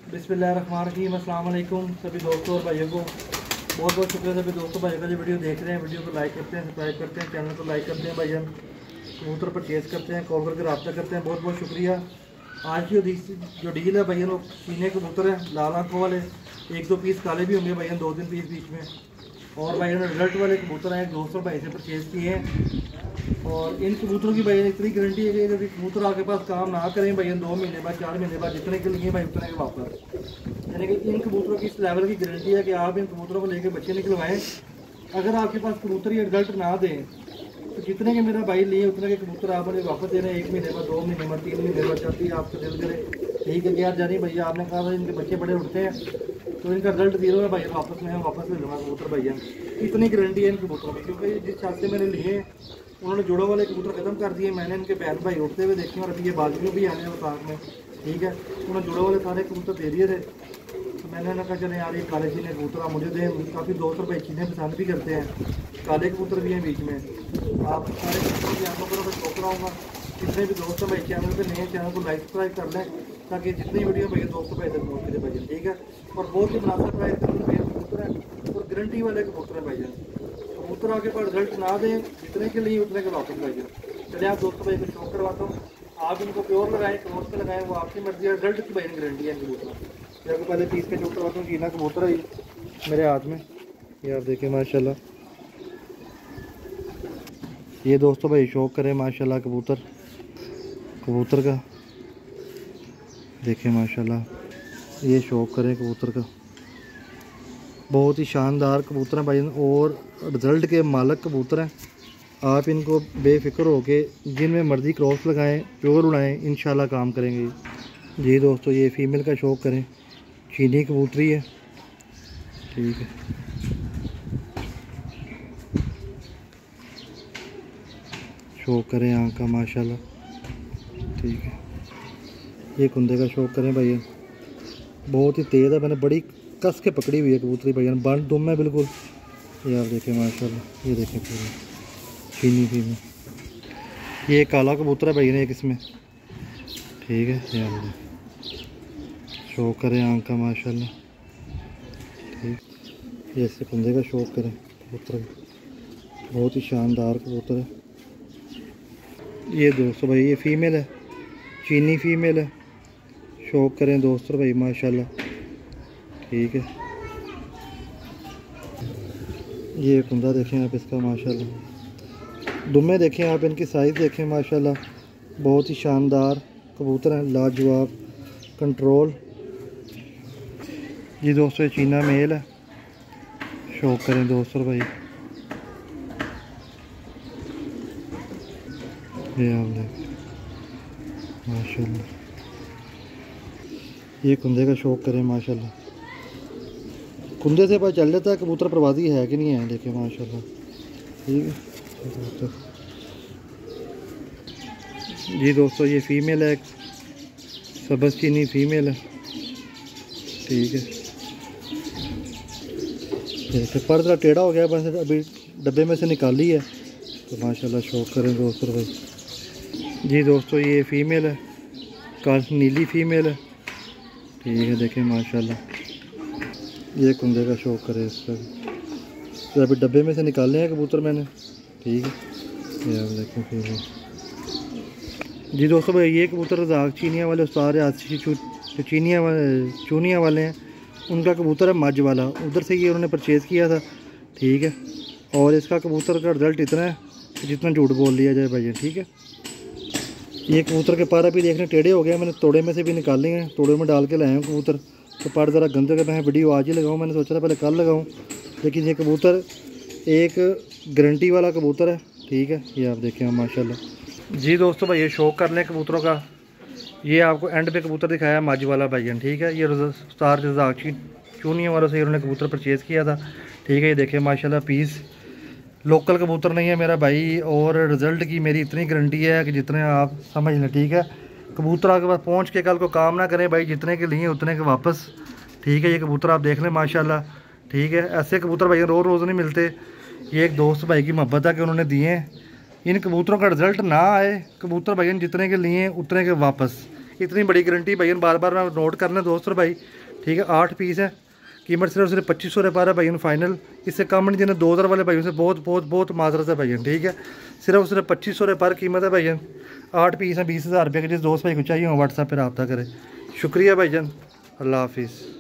बिस्मिल्लाहिर्रहमानिर्रहीम। अस्सलाम वालेकुम सभी दोस्तों और भाइयों को बहुत बहुत शुक्रिया सभी दोस्तों भाइयों का जो वीडियो देख रहे हैं। वीडियो को लाइक करते हैं, सब्सक्राइब करते हैं, चैनल को लाइक करते हैं भाईजान, कबूतर परचेज़ करते हैं, कॉल करके रब्ता करते हैं। बहुत बहुत शुक्रिया। आज की जो डील है भाईजान वो सीने कबूतर हैं, लाल आँखों वाले। एक दो पीस काले भी होंगे भाईजान, 2-3 पीस बीच में। और भाईजान रिजल्ट वाले कबूतर हैं, 200 भाई से परचेज़ किए हैं। और इन कबूतरों की भाईजान इतनी गारंटी है कि यदि कबूतर आपके पास काम ना करें भाईजान 2 महीने बाद 4 महीने बाद जितने के लिए भाई उतने के वापस। यानी कि इन कबूतरों की इस लेवल की गारंटी है कि आप इन कबूतरों को लेकर बच्चे निकलवाएं। अगर आपके पास कबूतर ये रिजल्ट ना दें तो जितने के मेरा भाई लिए उतने के कबूतर आप मुझे वापस दे रहे हैं। 1 महीने बाद, 2 महीने बाद, 3 महीने बाद, चाहती है आपको दिल करे ठीक है कि यार जानी भैया आपने कहा था इनके बच्चे बड़े उठते हैं तो इनका रिजल्ट 0 है भाई, वापस मैं वापस ले लूँगा कबूतर भैया। इतनी गारंटी है इन कबूतरों की, क्योंकि जिस छात से मैंने लिए उन्होंने जोड़ों वाले कबूतर ख़त्म कर दिए। मैंने इनके बहन भाई उठते हुए देखे और अभी ये बाजू में भी आने हैं साथ में, ठीक है। उन्होंने जोड़ों वाले सारे कबूतर दे दिए थे तो मैंने ना कहा चले यार ये काले चीने कबूतर आप मुझे दें। काफ़ी दोस्त भाई चीने पसंद भी करते हैं, काले कबूतर भी हैं बीच में। आप सारे कबूतर की आंखों पर मैं ठोक रहा हूँ। जितने भी दोस्त भाई चैनल पे नए चैनल को लाइक सब्सक्राइब कर लें ताकि जितनी वीडियो भैया दोस्तों भाई तक पहुँच के भाई, ठीक है। और बहुत ही मुनासिब प्राइस के अंदर भैया कबूतर हैं और गारंटी वाले कबूतर हैं भैया। कबूतर आगे पर रिजल्ट ना दें जितने के लिए उतने के वापस भैया। चले आप दोस्तों भाई को शौक करवाता हूँ, आप इनको प्योर लगाएं, क्रॉस पे लगाएं, वो आपकी मर्जी है। रिजल्ट की भाई गारंटी है कबूतर। आपको पहले पीस के शौक करवाता हूँ। चीना कबूतर है मेरे हाथ में, ये आप देखें माशाल्लाह। ये दोस्तों भाई शौक करें माशाल्लाह कबूतर का देखें माशाल्लाह, ये शौक करें कबूतर का। बहुत ही शानदार कबूतर हैं भाई और रिज़ल्ट के मालक कबूतर हैं। आप इनको बेफिक्र हो के जिनमें मर्ज़ी क्रॉस लगाएं, प्योर उड़ाएं, इंशाल्लाह काम करेंगे। जी दोस्तों ये फ़ीमेल का शौक करें, चीनी कबूतरी है, ठीक है। शौक करें आँख का माशाल्लाह, ठीक है। ये कुंदे का शौक करें भैया, बहुत ही तेज़ है, मैंने बड़ी कस के पकड़ी हुई है कबूतरी भैया, बंद दुम है बिल्कुल। ये आप देखें माशाल्लाह, ये देखें पूरा चीनी फीमेल। ये काला कबूतर है भैया ने एक इसमें, ठीक है। ये आप देखें शौक करें आँख का माशाल्लाह, ठीक। ये इससे कुंदे का शौक करें कबूतर का, बहुत ही शानदार कबूतर है। ये दोस्तों भाई ये फ़ीमेल है, चीनी फ़ीमेल है, शौक करें दोस्तों भाई माशाल्लाह, ठीक है। ये कुंदा देखें आप इसका माशाल्लाह, दुम्मे देखें आप, इनकी साइज़ देखें माशाल्लाह, बहुत ही शानदार कबूतर हैं, लाजवाब कंट्रोल। ये दोस्तों ये चीना मेल है, शौक करें दोस्तों भाई। ये आप देखें माशाल्लाह, ये कुंदे का शौक करें माशाल्लाह। कुंदे से पता चल जाता है कबूतर प्रवासी है कि नहीं है, देखें माशाल्लाह, ठीक है। जी दोस्तों ये फ़ीमेल है, सबस चीनी फ़ीमेल है, ठीक है। जैसे पर थोड़ा टेढ़ा हो गया बस, अभी डब्बे में से निकाली है तो माशाल्लाह शौक करें दोस्तों भाई। जी दोस्तों ये फ़ीमेल है, काल नीली फ़ीमेल है, ठीक है। देखें माशाल्लाह, ये कुंदे का शौक करे इसका, तो अभी डब्बे में से निकाले हैं कबूतर मैंने, ठीक है। ये आप देखें फीमेल। जी दोस्तों भाई ये कबूतर रज़ाक चीनिया वाले उस्ताद जो चूनिया वाले हैं उनका कबूतर है मज वाला, उधर से ये उन्होंने परचेज़ किया था, ठीक है। और इसका कबूतर का रिज़ल्ट इतना है कि जितना झूठ बोल लिया जाए भाई, ठीक है। ये कबूतर के पर अभी देखने टेढ़े हो गए, मैंने तोड़े में से भी निकाले हैं, तोड़े में डाल के लाए हैं कबूतर। तो पर ज़रा गंदे के मैं वीडियो आज ही लगाऊँ, मैंने सोचा था पहले कल लगाऊँ, लेकिन ये कबूतर एक गारंटी वाला कबूतर है, ठीक है। ये आप देखें आप माशाल्लाह। जी दोस्तों भाई ये शौक कर लें कबूतरों का। ये आपको एंड पे कबूतर दिखाया मज वाला भाईजान, ठीक है। ये स्टार रज़ाक चूनिया वालों से उन्होंने कबूतर परचेज़ किया था, ठीक है। ये देखें माशाल्लाह पीस लोकल कबूतर नहीं है मेरा भाई, और रिज़ल्ट की मेरी इतनी गारंटी है कि जितने आप समझ लें, ठीक है। कबूतर आपके पास पहुंच के कल को काम ना करें भाई, जितने के लिए उतने के वापस, ठीक है। ये कबूतर आप देख लें माशाल्लाह, ठीक है। ऐसे कबूतर भाई रोज़ रोज़ नहीं मिलते। ये एक दोस्त भाई की मोहब्बत है कि उन्होंने दिए हैं। इन कबूतरों का रिज़ल्ट ना आए, कबूतर भाई जितने के लिए उतने के वापस, इतनी बड़ी गारंटी भाईजान, बार बार नोट करना दोस्तों भाई, ठीक है। 8 पीस है, कीमत सिर्फ 2500 रुपये है भाईजान फाइनल। इससे कम नहीं, जिन्हें 2000 वाले भाइयों से बहुत बहुत बहुत माजरत है भाईजान, ठीक है। सिर्फ 2500 रुपये पर कीमत है भाईजान। 8 पीस हैं 20,000 रुपये के। जिस दोस्त भाई को चाहिए हो व्हाट्सएप पर रब्ता करें। शुक्रिया भाईजान, अल्लाह हाफिज़।